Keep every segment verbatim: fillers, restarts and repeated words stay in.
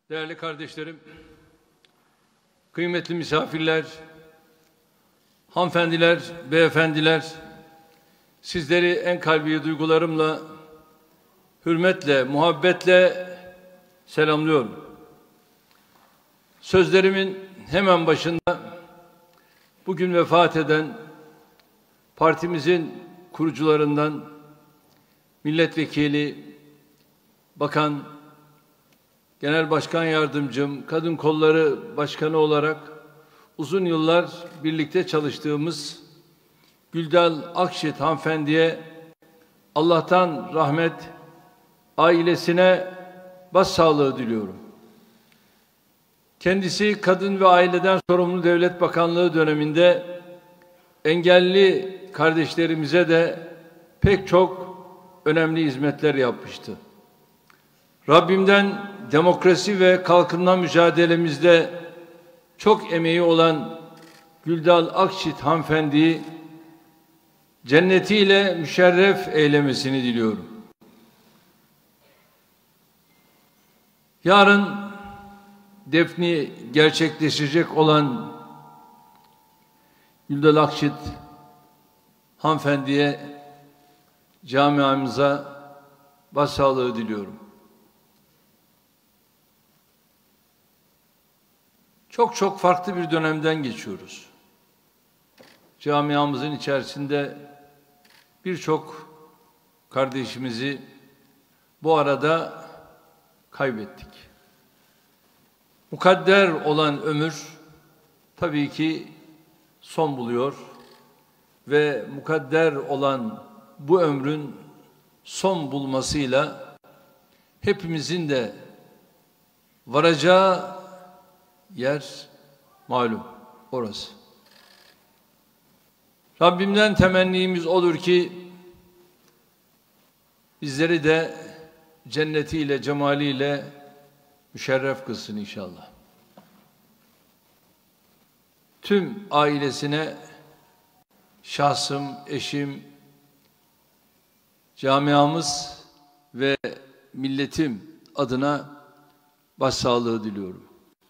Değerli kardeşlerim, kıymetli misafirler, hanımefendiler, beyefendiler, sizleri en kalbi duygularımla, hürmetle, muhabbetle selamlıyorum. Sözlerimin hemen başında bugün vefat eden partimizin kurucularından milletvekili, bakan, genel başkan yardımcım, kadın kolları başkanı olarak uzun yıllar birlikte çalıştığımız Güldal Akşit hanımefendiye Allah'tan rahmet, ailesine başsağlığı diliyorum. Kendisi Kadın ve Aileden Sorumlu Devlet Bakanlığı döneminde engelli kardeşlerimize de pek çok önemli hizmetler yapmıştı. Rabbimden demokrasi ve kalkınma mücadelemizde çok emeği olan Güldal Akşit hanımefendiyi cennetiyle müşerref eylemesini diliyorum. Yarın defni gerçekleşecek olan Güldal Akşit hanımefendiye, camiamıza başsağlığı diliyorum. Çok çok farklı bir dönemden geçiyoruz. Camiamızın içerisinde birçok kardeşimizi bu arada kaybettik. Mukadder olan ömür tabii ki son buluyor ve mukadder olan bu ömrün son bulmasıyla hepimizin de varacağı yer malum, orası. Rabbimden temennimiz olur ki bizleri de cennetiyle, cemaliyle müşerref kılsın inşallah. Tüm ailesine, şahsım, eşim, camiamız ve milletim adına başsağlığı diliyorum.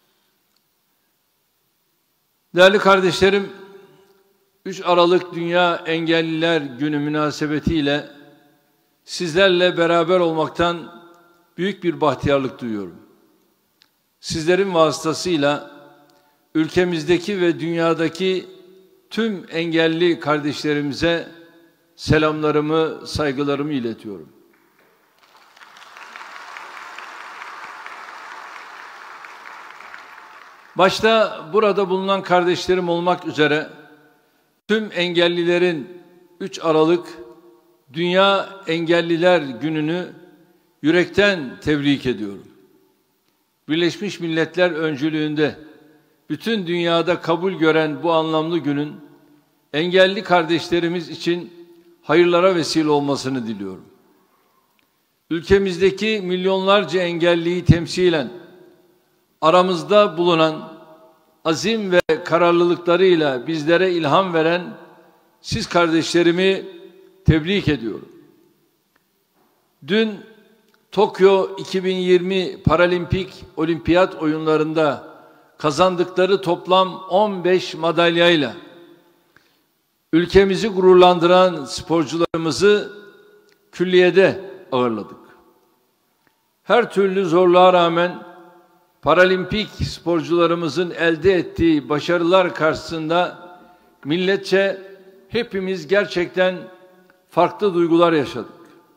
Değerli kardeşlerim, üç Aralık Dünya Engelliler Günü münasebetiyle sizlerle beraber olmaktan büyük bir bahtiyarlık duyuyorum. Sizlerin vasıtasıyla ülkemizdeki ve dünyadaki tüm engelli kardeşlerimize selamlarımı, saygılarımı iletiyorum. Başta burada bulunan kardeşlerim olmak üzere tüm engellilerin üç Aralık Dünya Engelliler Günü'nü yürekten tebrik ediyorum. Birleşmiş Milletler öncülüğünde bütün dünyada kabul gören bu anlamlı günün engelli kardeşlerimiz için hayırlara vesile olmasını diliyorum. Ülkemizdeki milyonlarca engelliyi temsilen aramızda bulunan azim ve kararlılıklarıyla bizlere ilham veren siz kardeşlerimi tebrik ediyorum. Dün Tokyo iki bin yirmi Paralimpik Olimpiyat oyunlarında kazandıkları toplam on beş madalyayla ülkemizi gururlandıran sporcularımızı külliyede ağırladık. Her türlü zorluğa rağmen paralimpik sporcularımızın elde ettiği başarılar karşısında milletçe hepimiz gerçekten farklı duygular yaşadık.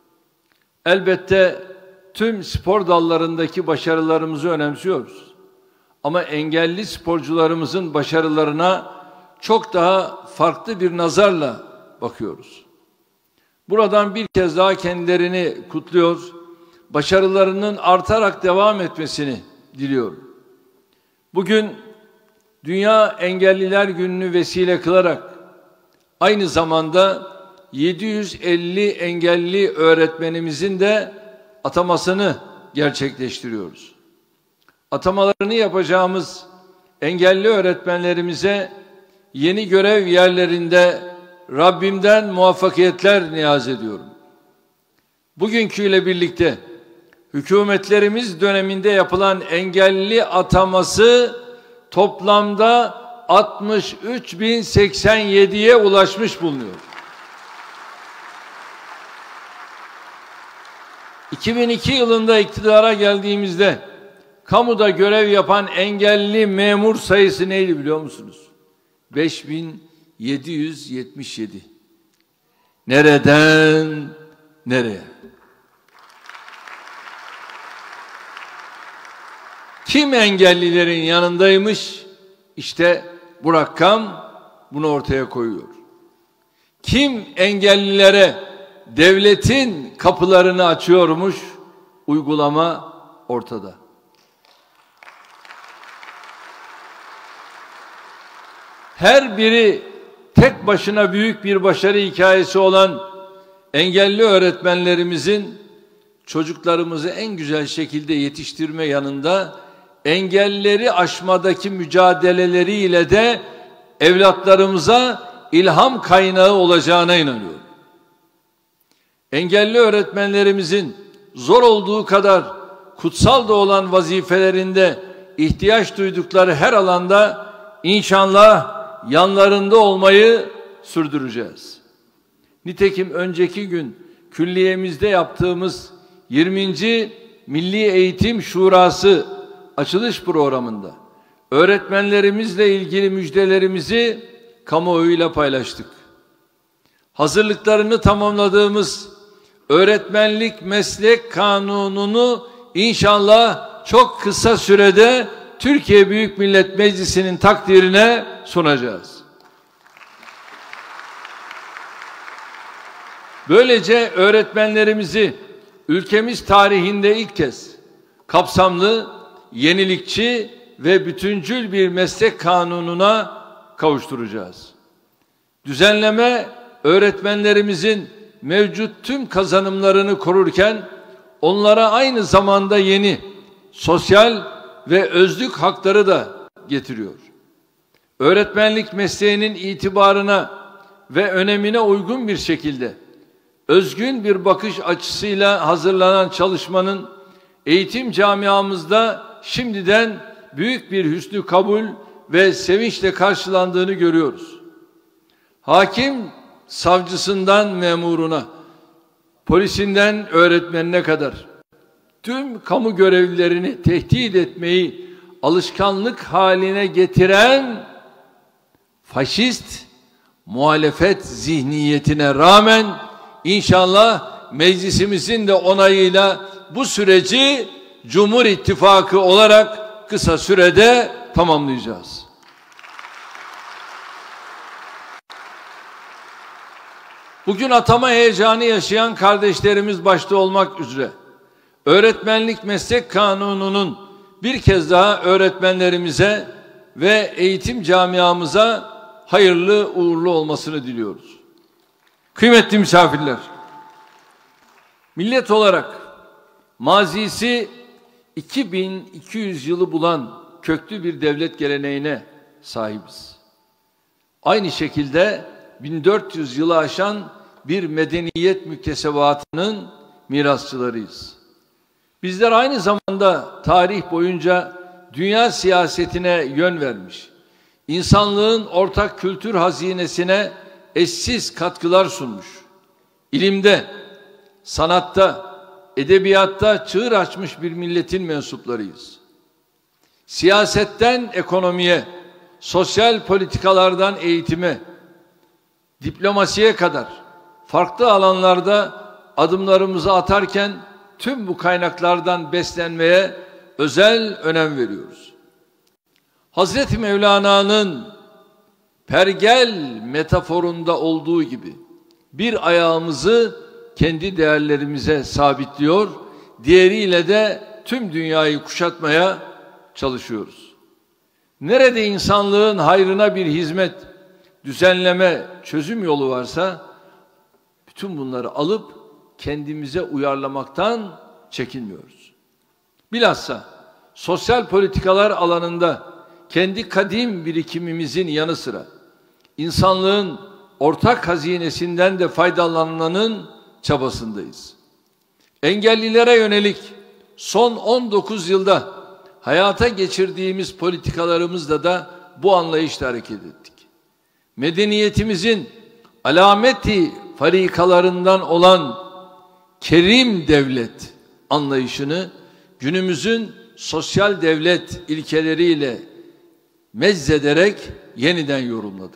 Elbette tüm spor dallarındaki başarılarımızı önemsiyoruz. Ama engelli sporcularımızın başarılarına çok daha farklı bir nazarla bakıyoruz. Buradan bir kez daha kendilerini kutluyor, başarılarının artarak devam etmesini diliyorum. Bugün Dünya Engelliler Günü'nü vesile kılarak aynı zamanda yedi yüz elli engelli öğretmenimizin de atamasını gerçekleştiriyoruz. Atamalarını yapacağımız engelli öğretmenlerimize yeni görev yerlerinde Rabbimden muvaffakiyetler niyaz ediyorum. Bugünküyle birlikte Hükümetlerimiz döneminde yapılan engelli ataması toplamda altmış üç bin seksen yediye ulaşmış bulunuyor. iki bin iki yılında iktidara geldiğimizde kamuda görev yapan engelli memur sayısı neydi biliyor musunuz? beş bin yedi yüz yetmiş yedi. Nereden nereye? Kim engellilerin yanındaymış? İşte bu rakam bunu ortaya koyuyor. Kim engellilere devletin kapılarını açıyormuş? Uygulama ortada. Her biri tek başına büyük bir başarı hikayesi olan engelli öğretmenlerimizin çocuklarımızı en güzel şekilde yetiştirme yanında engelleri aşmadaki mücadeleleriyle de evlatlarımıza ilham kaynağı olacağına inanıyorum. Engelli öğretmenlerimizin zor olduğu kadar kutsal da olan vazifelerinde ihtiyaç duydukları her alanda inşallah yanlarında olmayı sürdüreceğiz. Nitekim önceki gün külliyemizde yaptığımız yirminci Milli Eğitim Şurası açılış programında öğretmenlerimizle ilgili müjdelerimizi kamuoyuyla paylaştık. Hazırlıklarını tamamladığımız öğretmenlik meslek kanununu inşallah çok kısa sürede Türkiye Büyük Millet Meclisi'nin takdirine sunacağız. Böylece öğretmenlerimizi ülkemiz tarihinde ilk kez kapsamlı, yenilikçi ve bütüncül bir meslek kanununa kavuşturacağız. Düzenleme öğretmenlerimizin mevcut tüm kazanımlarını korurken onlara aynı zamanda yeni sosyal ve özlük hakları da getiriyor. Öğretmenlik mesleğinin itibarına ve önemine uygun bir şekilde özgün bir bakış açısıyla hazırlanan çalışmanın eğitim camiamızda şimdiden büyük bir hüsnü kabul ve sevinçle karşılandığını görüyoruz. Hakim savcısından memuruna, polisinden öğretmenine kadar tüm kamu görevlilerini tehdit etmeyi alışkanlık haline getiren faşist muhalefet zihniyetine rağmen inşallah meclisimizin de onayıyla bu süreci Cumhur İttifakı olarak kısa sürede tamamlayacağız. Bugün atama heyecanı yaşayan kardeşlerimiz başta olmak üzere öğretmenlik meslek kanununun bir kez daha öğretmenlerimize ve eğitim camiamıza hayırlı uğurlu olmasını diliyoruz. Kıymetli misafirler, millet olarak mazisi iki bin iki yüz yılı bulan köklü bir devlet geleneğine sahibiz. Aynı şekilde bin dört yüz yılı aşan bir medeniyet müktesebatının mirasçılarıyız. Bizler aynı zamanda tarih boyunca dünya siyasetine yön vermiş, insanlığın ortak kültür hazinesine eşsiz katkılar sunmuş, ilimde, sanatta, edebiyatta çığır açmış bir milletin mensuplarıyız. Siyasetten ekonomiye, sosyal politikalardan eğitime, diplomasiye kadar farklı alanlarda adımlarımızı atarken tüm bu kaynaklardan beslenmeye özel önem veriyoruz. Hazreti Mevlana'nın pergel metaforunda olduğu gibi bir ayağımızı kendi değerlerimize sabitliyor, diğeriyle de tüm dünyayı kuşatmaya çalışıyoruz. Nerede insanlığın hayrına bir hizmet, düzenleme, çözüm yolu varsa bütün bunları alıp kendimize uyarlamaktan çekinmiyoruz. Bilhassa sosyal politikalar alanında kendi kadim birikimimizin yanı sıra insanlığın ortak hazinesinden de faydalanmanın çabasındayız. Engellilere yönelik son on dokuz yılda hayata geçirdiğimiz politikalarımızla da bu anlayışla hareket ettik. Medeniyetimizin alameti farikalarından olan kerim devlet anlayışını günümüzün sosyal devlet ilkeleriyle meczederek yeniden yorumladık.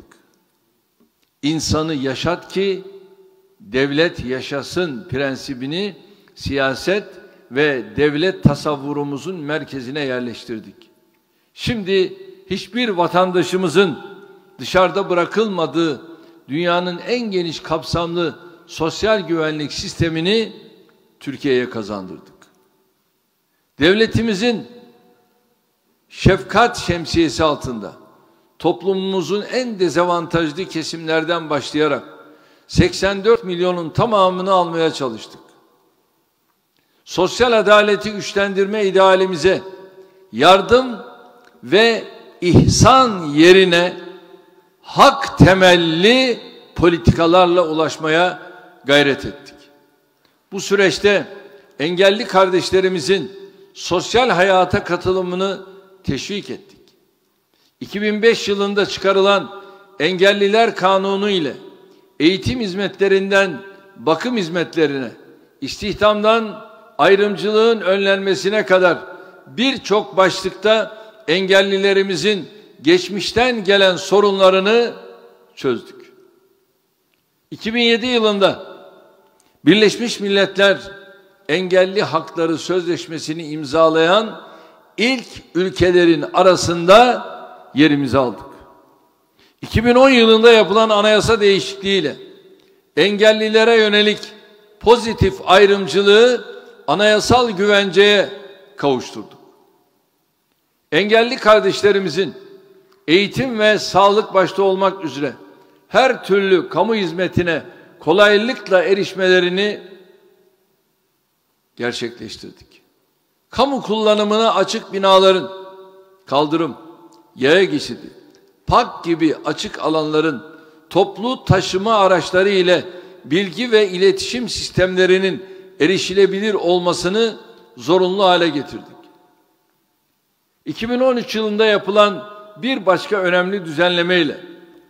İnsanı yaşat ki devlet yaşasın prensibini siyaset ve devlet tasavvurumuzun merkezine yerleştirdik. Şimdi hiçbir vatandaşımızın dışarıda bırakılmadığı dünyanın en geniş kapsamlı sosyal güvenlik sistemini Türkiye'ye kazandırdık. Devletimizin şefkat şemsiyesi altında toplumumuzun en dezavantajlı kesimlerden başlayarak seksen dört milyonun tamamını almaya çalıştık. Sosyal adaleti güçlendirme idealimize yardım ve ihsan yerine hak temelli politikalarla ulaşmaya gayret ettik. Bu süreçte engelli kardeşlerimizin sosyal hayata katılımını teşvik ettik. iki bin beş yılında çıkarılan Engelliler Kanunu ile eğitim hizmetlerinden bakım hizmetlerine, istihdamdan ayrımcılığın önlenmesine kadar birçok başlıkta engellilerimizin geçmişten gelen sorunlarını çözdük. iki bin yedi yılında Birleşmiş Milletler Engelli Hakları Sözleşmesi'ni imzalayan ilk ülkelerin arasında yerimizi aldık. iki bin on yılında yapılan anayasa değişikliğiyle engellilere yönelik pozitif ayrımcılığı anayasal güvenceye kavuşturduk. Engelli kardeşlerimizin eğitim ve sağlık başta olmak üzere her türlü kamu hizmetine kolaylıkla erişmelerini gerçekleştirdik. Kamu kullanımına açık binaların, kaldırım, yaya geçidi, park gibi açık alanların toplu taşıma araçları ile bilgi ve iletişim sistemlerinin erişilebilir olmasını zorunlu hale getirdik. iki bin on üç yılında yapılan bir başka önemli düzenlemeyle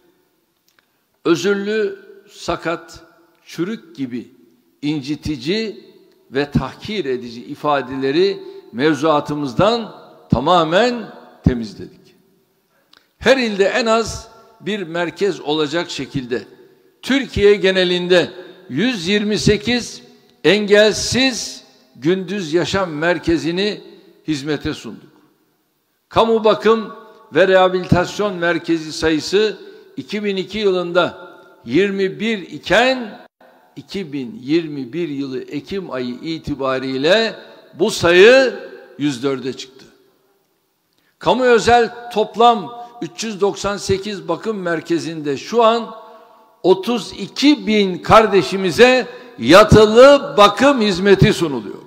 özürlü, sakat, çürük gibi incitici ve tahkir edici ifadeleri mevzuatımızdan tamamen temizledik. Her ilde en az bir merkez olacak şekilde Türkiye genelinde yüz yirmi sekiz engelsiz gündüz yaşam merkezini hizmete sunduk. Kamu bakım ve rehabilitasyon merkezi sayısı iki bin iki yılında yirmi bir iken iki bin yirmi bir yılı Ekim ayı itibariyle bu sayı yüz dörde çıktı. Kamu özel toplam üç yüz doksan sekiz bakım merkezinde şu an otuz iki bin kardeşimize yatılı bakım hizmeti sunuluyor.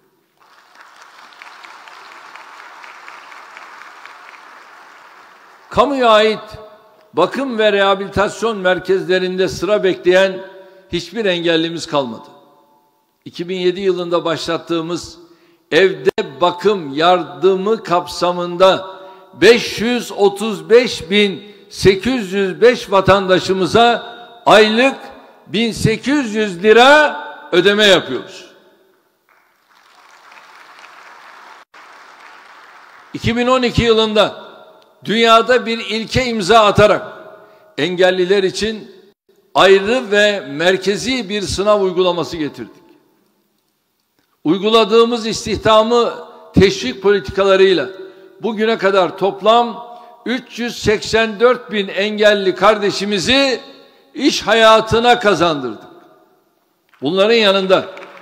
Kamuya ait bakım ve rehabilitasyon merkezlerinde sıra bekleyen hiçbir engellimiz kalmadı. iki bin yedi yılında başlattığımız evde bakım yardımı kapsamında beş yüz otuz beş bin sekiz yüz beş vatandaşımıza aylık bin sekiz yüz lira ödeme yapıyoruz. iki bin on iki yılında dünyada bir ilke imza atarak engelliler için ayrı ve merkezi bir sınav uygulaması getirdik. Uyguladığımız istihdamı teşvik politikalarıyla bugüne kadar toplam üç yüz seksen dört bin engelli kardeşimizi iş hayatına kazandırdık. Bunların yanında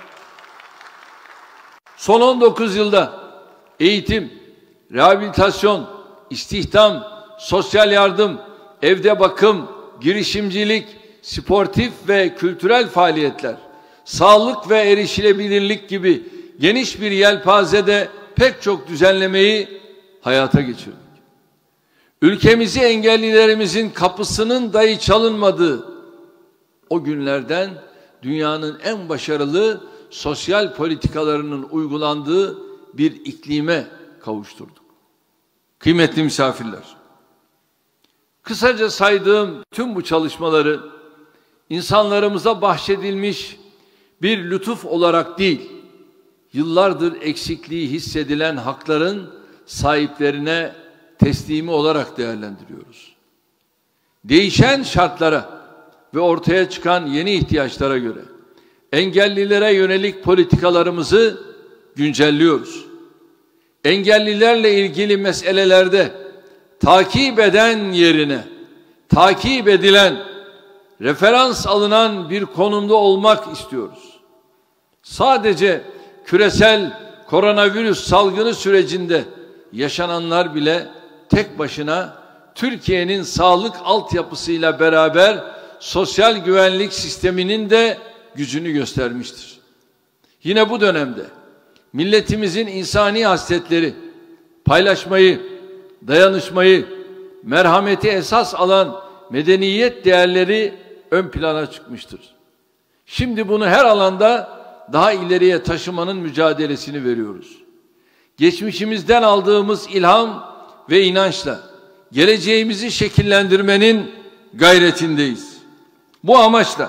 son on dokuz yılda eğitim, rehabilitasyon, istihdam, sosyal yardım, evde bakım, girişimcilik, sportif ve kültürel faaliyetler, sağlık ve erişilebilirlik gibi geniş bir yelpazede pek çok düzenlemeyi hayata geçirdik. Ülkemizi engellilerimizin kapısının dahi çalınmadığı o günlerden dünyanın en başarılı sosyal politikalarının uygulandığı bir iklime kavuşturduk. Kıymetli misafirler, kısaca saydığım tüm bu çalışmaları insanlarımıza bahşedilmiş bir lütuf olarak değil, yıllardır eksikliği hissedilen hakların sahiplerine teslimi olarak değerlendiriyoruz. Değişen şartlara ve ortaya çıkan yeni ihtiyaçlara göre engellilere yönelik politikalarımızı güncelliyoruz. Engellilerle ilgili meselelerde takip eden yerine takip edilen, referans alınan bir konumda olmak istiyoruz. Sadece küresel koronavirüs salgını sürecinde yaşananlar bile tek başına Türkiye'nin sağlık altyapısıyla beraber sosyal güvenlik sisteminin de gücünü göstermiştir. Yine bu dönemde milletimizin insani hasletleri, paylaşmayı, dayanışmayı, merhameti esas alan medeniyet değerleri ön plana çıkmıştır. Şimdi bunu her alanda daha ileriye taşımanın mücadelesini veriyoruz. Geçmişimizden aldığımız ilham ve inançla geleceğimizi şekillendirmenin gayretindeyiz. Bu amaçla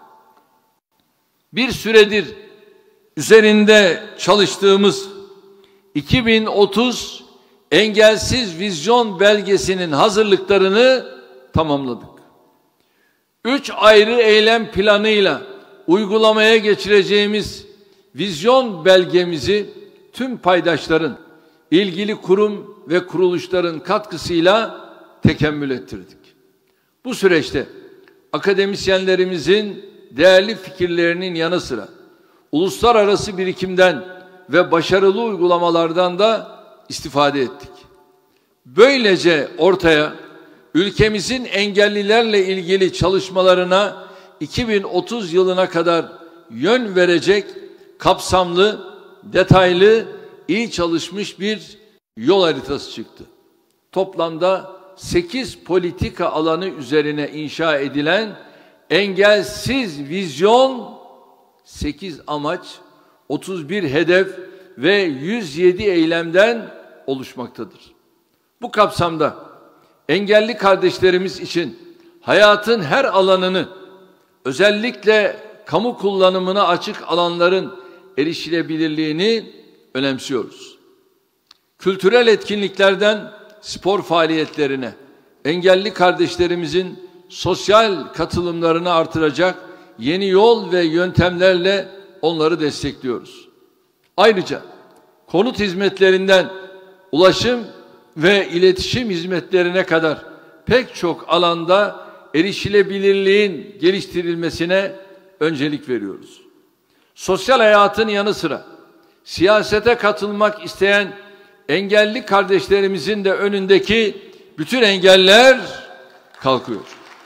bir süredir üzerinde çalıştığımız iki bin otuz Engelsiz Vizyon belgesinin hazırlıklarını tamamladık. Üç ayrı eylem planıyla uygulamaya geçireceğimiz vizyon belgemizi tüm paydaşların, ilgili kurum ve kuruluşların katkısıyla tekemmül ettirdik. Bu süreçte akademisyenlerimizin değerli fikirlerinin yanı sıra uluslararası birikimden ve başarılı uygulamalardan da istifade ettik. Böylece ortaya ülkemizin engellilerle ilgili çalışmalarına iki bin otuz yılına kadar yön verecek kapsamlı, detaylı, iyi çalışmış bir yol haritası çıktı. Toplamda sekiz politika alanı üzerine inşa edilen engelsiz vizyon, sekiz amaç, otuz bir hedef ve yüz yedi eylemden oluşmaktadır. Bu kapsamda engelli kardeşlerimiz için hayatın her alanını, özellikle kamu kullanımına açık alanların erişilebilirliğini önemsiyoruz. Kültürel etkinliklerden spor faaliyetlerine, engelli kardeşlerimizin sosyal katılımlarını artıracak yeni yol ve yöntemlerle onları destekliyoruz. Ayrıca konut hizmetlerinden ulaşım ve iletişim hizmetlerine kadar pek çok alanda erişilebilirliğin geliştirilmesine öncelik veriyoruz. Sosyal hayatın yanı sıra siyasete katılmak isteyen engelli kardeşlerimizin de önündeki bütün engeller kalkıyor.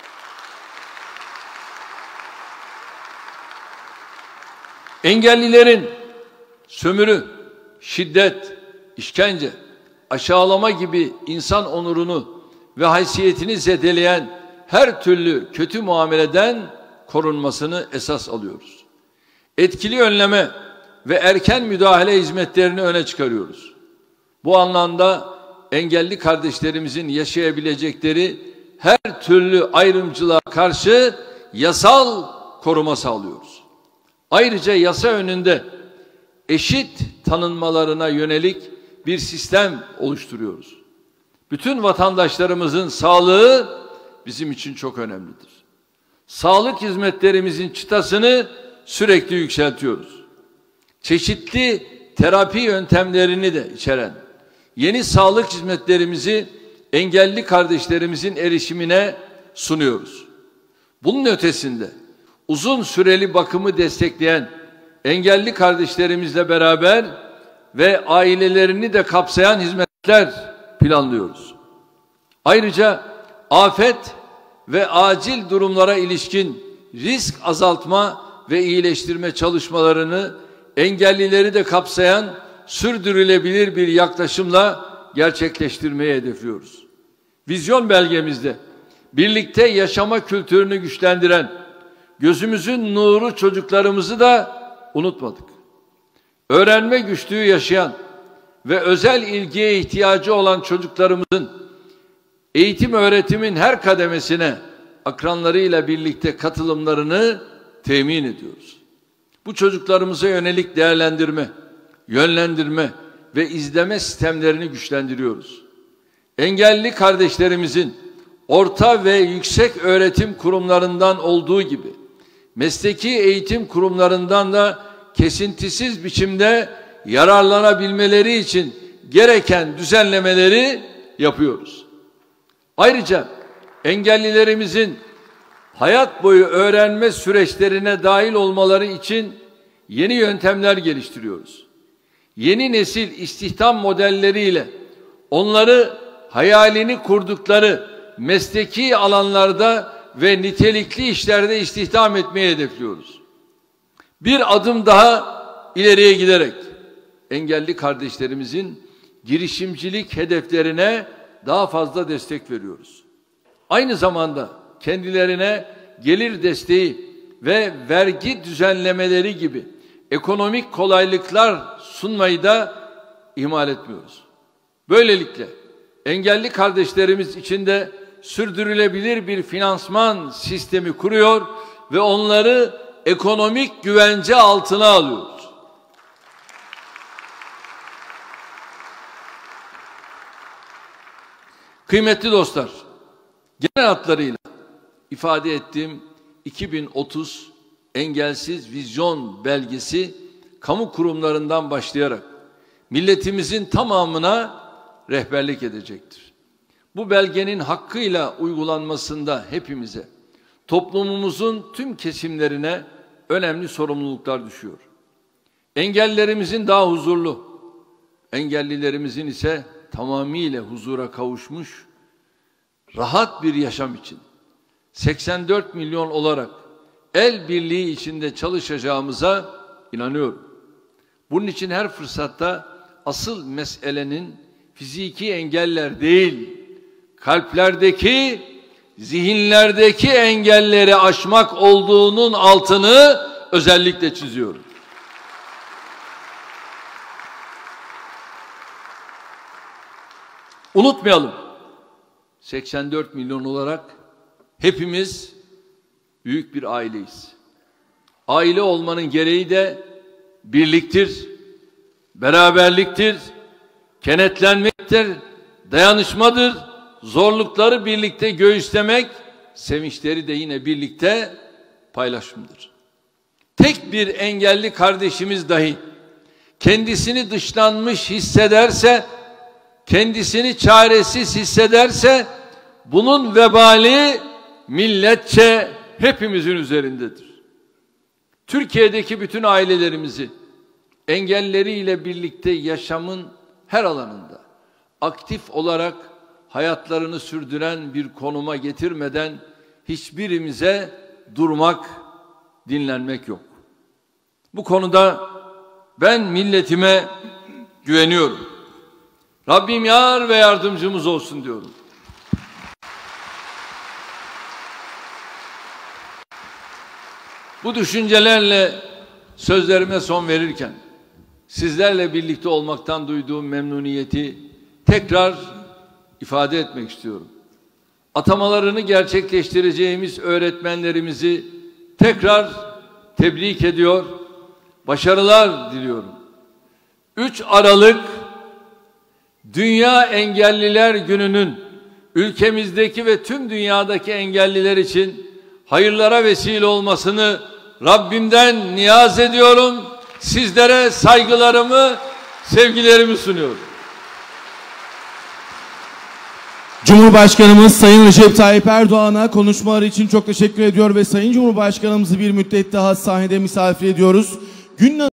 Engellilerin sömürü, şiddet, işkence, aşağılama gibi insan onurunu ve haysiyetini zedeleyen her türlü kötü muameleden korunmasını esas alıyoruz. Etkili önleme ve erken müdahale hizmetlerini öne çıkarıyoruz. Bu anlamda engelli kardeşlerimizin yaşayabilecekleri her türlü ayrımcılığa karşı yasal koruma sağlıyoruz. Ayrıca yasa önünde eşit tanınmalarına yönelik bir sistem oluşturuyoruz. Bütün vatandaşlarımızın sağlığı bizim için çok önemlidir. Sağlık hizmetlerimizin çıtasını sürekli yükseltiyoruz. Çeşitli terapi yöntemlerini de içeren yeni sağlık hizmetlerimizi engelli kardeşlerimizin erişimine sunuyoruz. Bunun ötesinde uzun süreli bakımı destekleyen engelli kardeşlerimizle beraber ve ailelerini de kapsayan hizmetler planlıyoruz. Ayrıca afet ve acil durumlara ilişkin risk azaltma ve iyileştirme çalışmalarını engellileri de kapsayan sürdürülebilir bir yaklaşımla gerçekleştirmeyi hedefliyoruz. Vizyon belgemizde birlikte yaşama kültürünü güçlendiren gözümüzün nuru çocuklarımızı da unutmadık. Öğrenme güçlüğü yaşayan ve özel ilgiye ihtiyacı olan çocuklarımızın eğitim öğretimin her kademesine akranlarıyla birlikte katılımlarını temin ediyoruz. Bu çocuklarımıza yönelik değerlendirme, yönlendirme ve izleme sistemlerini güçlendiriyoruz. Engelli kardeşlerimizin orta ve yüksek öğretim kurumlarından olduğu gibi mesleki eğitim kurumlarından da kesintisiz biçimde yararlanabilmeleri için gereken düzenlemeleri yapıyoruz. Ayrıca engellilerimizin hayat boyu öğrenme süreçlerine dahil olmaları için yeni yöntemler geliştiriyoruz. Yeni nesil istihdam modelleriyle onları hayalini kurdukları mesleki alanlarda ve nitelikli işlerde istihdam etmeyi hedefliyoruz. Bir adım daha ileriye giderek engelli kardeşlerimizin girişimcilik hedeflerine daha fazla destek veriyoruz. Aynı zamanda kendilerine gelir desteği ve vergi düzenlemeleri gibi ekonomik kolaylıklar sunmayı da ihmal etmiyoruz. Böylelikle engelli kardeşlerimiz için de sürdürülebilir bir finansman sistemi kuruyor ve onları ekonomik güvence altına alıyoruz. Kıymetli dostlar, genel hatlarıyla ifade ettiğim iki bin otuz engelsiz vizyon belgesi kamu kurumlarından başlayarak milletimizin tamamına rehberlik edecektir. Bu belgenin hakkıyla uygulanmasında hepimize, toplumumuzun tüm kesimlerine önemli sorumluluklar düşüyor. Engellilerimizin daha huzurlu, engellilerimizin ise tamamıyla huzura kavuşmuş, rahat bir yaşam için seksen dört milyon olarak el birliği içinde çalışacağımıza inanıyorum. Bunun için her fırsatta asıl meselenin fiziki engeller değil, kalplerdeki, zihinlerdeki engelleri aşmak olduğunun altını özellikle çiziyorum. Unutmayalım, seksen dört milyon olarak hepimiz büyük bir aileyiz. Aile olmanın gereği de birliktir, beraberliktir, kenetlenmektir, dayanışmadır, zorlukları birlikte göğüslemek, sevinçleri de yine birlikte paylaşımdır. Tek bir engelli kardeşimiz dahi kendisini dışlanmış hissederse, kendisini çaresiz hissederse, bunun vebali milletçe hepimizin üzerindedir. Türkiye'deki bütün ailelerimizi engelleriyle birlikte yaşamın her alanında aktif olarak hayatlarını sürdüren bir konuma getirmeden hiçbirimize durmak, dinlenmek yok. Bu konuda ben milletime güveniyorum. Rabbim yar ve yardımcımız olsun diyorum. Bu düşüncelerle sözlerime son verirken sizlerle birlikte olmaktan duyduğum memnuniyeti tekrar ifade etmek istiyorum. Atamalarını gerçekleştireceğimiz öğretmenlerimizi tekrar tebrik ediyor, başarılar diliyorum. üç Aralık Dünya Engelliler Günü'nün ülkemizdeki ve tüm dünyadaki engelliler için hayırlara vesile olmasını Rabbimden niyaz ediyorum. Sizlere saygılarımı, sevgilerimi sunuyorum. Cumhurbaşkanımız Sayın Recep Tayyip Erdoğan'a konuşmaları için çok teşekkür ediyor ve Sayın Cumhurbaşkanımızı bir müddet daha sahnede misafir ediyoruz. Gün